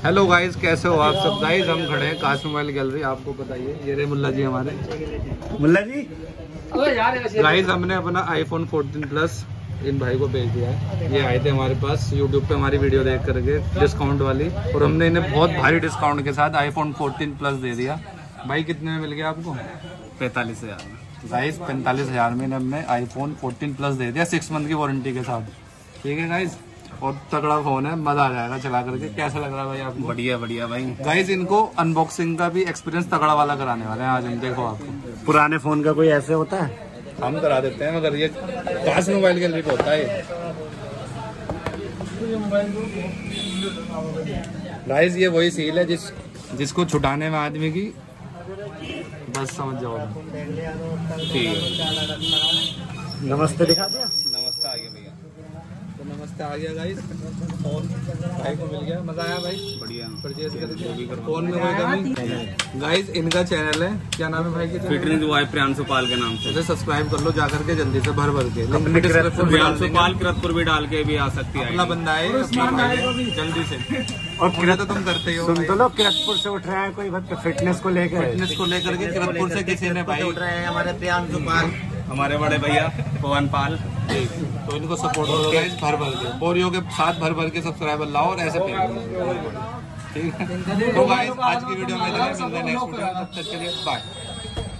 Hello guys, कैसे हो आप सब। गाइस हम खड़े हैं काश मोबाइल गैलरी, आपको बताइए ये रहे मुल्ला जी हमारे। मुल्ला जी गाइस हमने अपना iPhone 14 प्लस इन भाई को भेज दिया है। ये आए थे हमारे पास YouTube पे हमारी वीडियो देख करके डिस्काउंट वाली, और हमने इन्हें बहुत भारी डिस्काउंट के साथ iPhone 14 प्लस दे दिया। भाई कितने में मिल गया आपको? 45,000 में। गाइस 45,000 में हमने iPhone 14 प्लस दे दिया 6 मंथ की वारंटी के साथ। ठीक है गाइस, और तगड़ा फोन है, मजा आ जाएगा चला करके। कैसा लग रहा है भाई आपको? बढ़िया बढ़िया भाई। गाइस इनको अनबॉक्सिंग का भी एक्सपीरियंस तगड़ा वाला कराने वाले हैं आज हम। देखो आपको पुराने फोन का कोई ऐसे होता है? हम करा देते हैं, मगर ये काश मोबाइल गैलरी पे होता है। गाइस ये वही सील है जिसको छुटाने में आदमी की बस समझ जाओ। ठीक है, नमस्ते दिखा दिया। नमस्ते आ गया भैया, तो नमस्ते आ गया गाइस। फोन भाई को मिल गया, मजा आया भाई। बढ़िया परचेज करके फोन में कोई कमी। गाइस इनका चैनल है, क्या नाम है भाई की? फिटनेस बॉय प्रियांशु पाल के नाम से। इसे सब्सक्राइब कर लो जाकर के जल्दी से, भर भर के। प्रियांशु पाल किरतपुर भी डाल के भी आ सकती है। अपना बंदा है जल्दी से। और पूरा तो तुम करते ही हो। सुन तो लो, किरतपुर से उठ रहे हैं कोई बच्चे फिटनेस को लेकर। फिटनेस को लेकर के किरतपुर से किसी ने भाई उठ रहे हैं हमारे प्रियांशु पाल, हमारे बड़े भैया पवन पाल। तो इनको सपोर्ट करो गाइस, भर भर के बोरियों के साथ भर भर के सब्सक्राइबर लाओ और ऐसे ठीक है। तो गाइस आज की वीडियो में मिलते हैं नेक्स्ट वीडियो में, तब तक के लिए बाय।